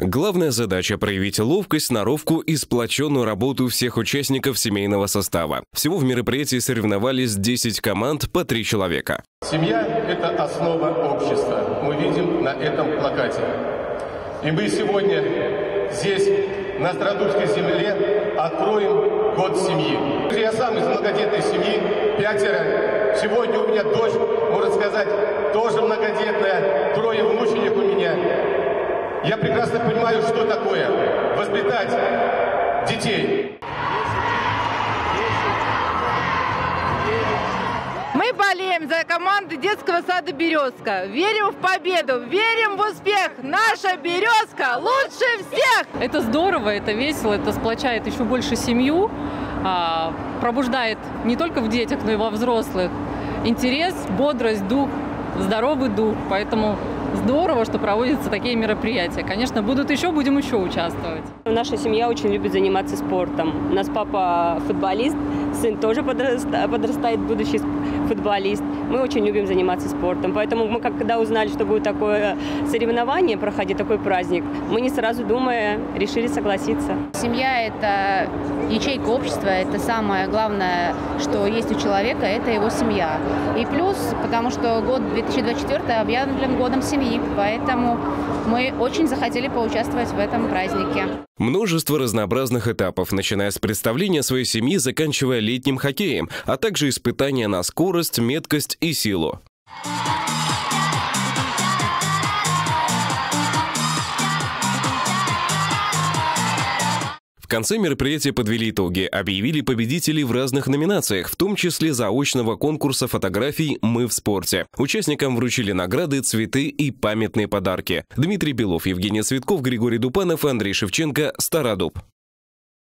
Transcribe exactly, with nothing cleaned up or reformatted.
Главная задача – проявить ловкость, сноровку и сплоченную работу всех участников семейного состава. Всего в мероприятии соревновались десять команд по три человека. Семья – это основа общества. Мы видим на этом плакате. И мы сегодня здесь, на Стародубской земле, откроем год семьи. Я сам из многодетной семьи, пятеро. Сегодня у меня дочь, можно сказать, тоже многодетная, трое внученек у меня. Я прекрасно понимаю, что такое воспитать детей. Мы болеем за команду детского сада «Березка». Верим в победу, верим в успех. Наша «Березка» лучше всех! Это здорово, это весело, это сплочает еще больше семью, пробуждает не только в детях, но и во взрослых интерес, бодрость, дух, здоровый дух. Поэтому здорово, что проводятся такие мероприятия. Конечно, будут еще, будем еще участвовать. Наша семья очень любит заниматься спортом. У нас папа футболист, сын тоже подрастает, будущий футболист. Мы очень любим заниматься спортом. Поэтому мы, когда узнали, что будет такое соревнование, проходить такой праздник, мы не сразу думая решили согласиться. Семья – это ячейка общества, это самое главное, что есть у человека, это его семья. И плюс, потому что год две тысячи двадцать четвёртый объявлен годом семьи, поэтому мы очень захотели поучаствовать в этом празднике. Множество разнообразных этапов, начиная с представления своей семьи, заканчивая летним хоккеем, а также испытания на скорость, меткость и силу. В конце мероприятия подвели итоги, объявили победителей в разных номинациях, в том числе заочного конкурса фотографий «Мы в спорте». Участникам вручили награды, цветы и памятные подарки. Дмитрий Белов, Евгений Цветков, Григорий Дупанов, Андрей Шевченко, Стародуб.